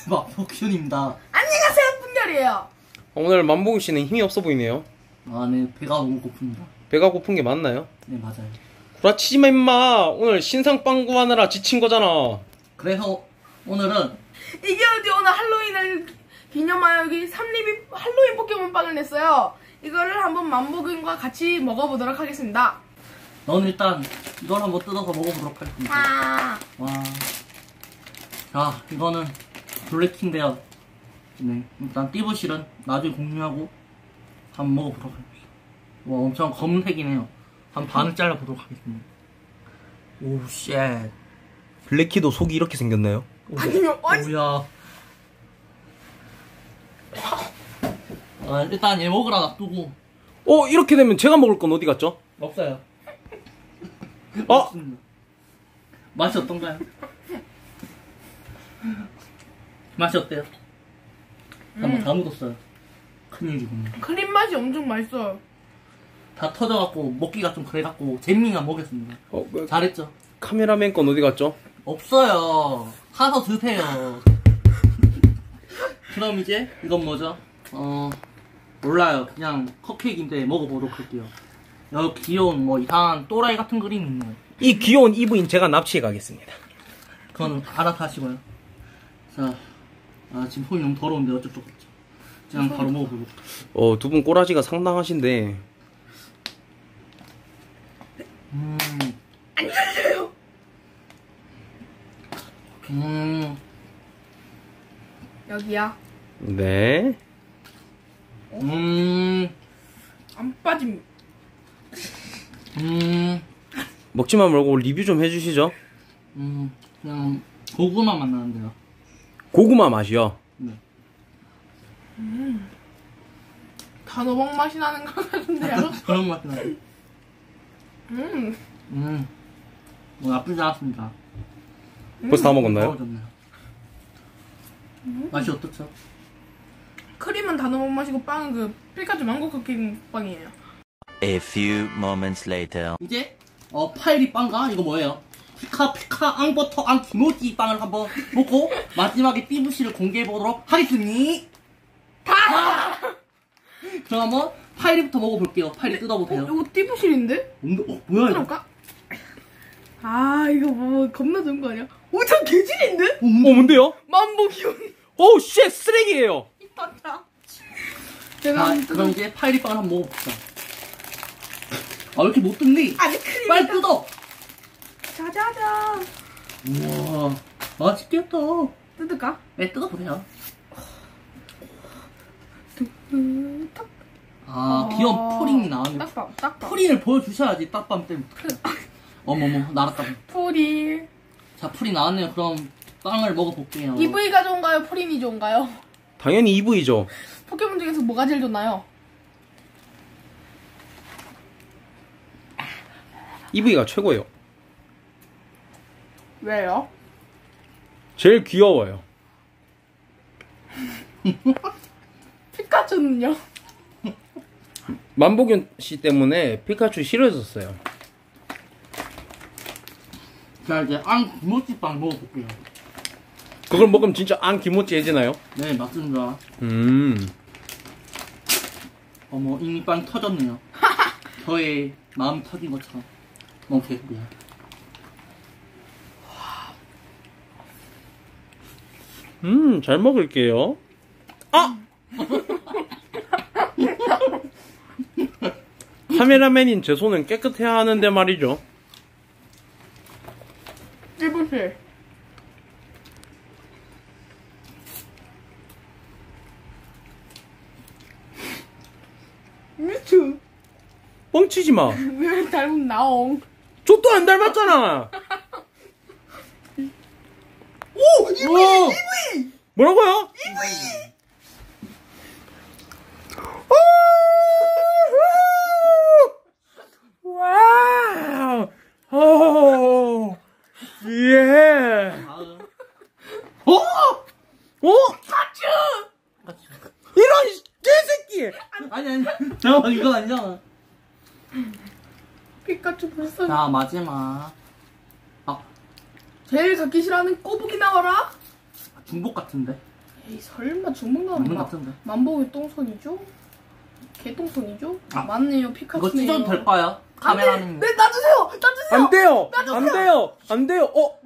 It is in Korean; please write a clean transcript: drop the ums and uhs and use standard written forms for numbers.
대박 혁준입니다. 안녕하세요, 분열이에요. 오늘 만봉 씨는 힘이 없어 보이네요. 아, 네, 배가 너무 고픕니다. 배가 고픈 게 맞나요? 네, 맞아요. 구라치지 마 임마. 오늘 신상빵 구하느라 지친 거잖아. 그래서 오늘은 이게 어디 오늘 할로윈을 기념하여 여기 삼립이 할로윈 포켓몬빵을 냈어요. 이거를 한번 만복인과 같이 먹어보도록 하겠습니다. 너는 일단 이걸 한번 뜯어서 먹어보도록 하겠습니다. 아, 와, 자, 이거는 블랙인데요. 네, 일단 띠부실은 나중에 공유하고 한번 먹어보도록 하겠습니다. 와, 엄청 검은색이네요. 한 반을 잘라보도록 하겠습니다. 오, 쉣. 블랙키도 속이 이렇게 생겼나요? 아니요, 아니. 오야. 아, 일단 얘 먹으라 놔두고. 이렇게 되면 제가 먹을 건 어디 갔죠? 없어요. 어? 맛이 어떤가요? 맛이 어때요? 잠깐만, 다 묻었어요. 큰일이군요. 크림 맛이 엄청 맛있어요. 다 터져갖고 먹기가 좀 그래갖고 재민이가 먹였습니다. 잘했죠? 카메라맨 건 어디 갔죠? 없어요. 사서 드세요. 그럼 이제 이건 뭐죠? 몰라요. 그냥 컵케이크인데 먹어보도록 할게요. 여기 귀여운 뭐 이상한 또라이 같은 그림이 있네요. 이 귀여운 이브인 제가 납치해 가겠습니다. 그건 알아서 하시고요. 자, 지금 손이 너무 더러운데 어쩔 수 없죠. 그냥 바로 먹어보고. 두 분 꼬라지가 상당하신데. 안녕하세요. 여기야. 네. 안 빠짐. 먹지만 말고 리뷰 좀 해주시죠. 그냥 고구마 맛 나는데요. 고구마 맛이요. 네. 단호박 맛이 나는 것 같은데요. 그런 맛이 나요. 뭐 나쁘지 않았습니다. 벌써 다 먹었나요? 먹어졌네요. 맛이 어떻죠? 크림은 단호박 맛이고 빵은 그 피카츄 망고 쿠키 빵이에요. A few moments later. 이제 파이리 빵과 이거 뭐예요? 피카 앙버터 앙 기모찌 빵을 한번 먹고 마지막에 띠부씨를 공개해보도록 하겠습니다. 그럼 한번 파이리부터 먹어볼게요. 파이리 뜯어보세요. 이거 띠부실인데? 뭐야 이거? 뜯어볼까? 아, 이거 뭐 겁나 좋은 거 아니야? 저 개질인데? 뭔데요? 만보 기운. 쉣! 쓰레기예요. 맞다. 자, 제가 그럼 이제 파이리 빵을 한번 먹어봅시다. 왜 이렇게 못 뜯니? 아니 크림. 빨리 뜯어! 짜자잔. 우와, 맛있겠다. 뜯을까? 네, 뜯어보세요. 탁. 귀여운 푸링이 나왔네. 딱밤. 푸링을 보여주셔야지, 딱밤 때문에. 어머머, 날았다. 프리. 자, 풀이 나왔네요. 그럼 빵을 먹어볼게요. EV가 좋은가요? 프린이 좋은가요? 당연히 EV죠. 포켓몬 중에서 뭐가 제일 좋나요? EV가 최고예요. 왜요? 제일 귀여워요. 피카츄는요? 만복윤 씨 때문에 피카츄 싫어졌어요. 자, 이제 앙 기모찌빵 먹어볼게요. 그걸 먹으면 진짜 안 기모찌해지나요? 네, 맞습니다. 어머, 이미 빵 터졌네요. 저의 마음이 터진 것처럼. 너무 개소리야. 잘 먹을게요. 카메라맨인 제 손은 깨끗해야 하는데 말이죠. 띠부실. 미츠. 뻥치지 마. 왜 닮은 나옹? 저도 안 닮았잖아. 오! EV! 뭐라고요? 와우. 예. 피카츄! 이런 개새끼. 아니. 잠깐만, 이건 아니잖아. 피카츄 벌써. 자, 마지막. 제일 갖기 싫어하는 꼬부기 나와라. 중복 같은데? 에이 설마 주먹 맞는 것 나오면 같은데. 만복이 똥손이죠? 개똥손이죠? 아, 맞네요 이거 피카츄네요. 찢어도 될까요? 카메라는. 네 놔주세요. 놔주세요. 안 돼요! 안 돼요! 안 돼요!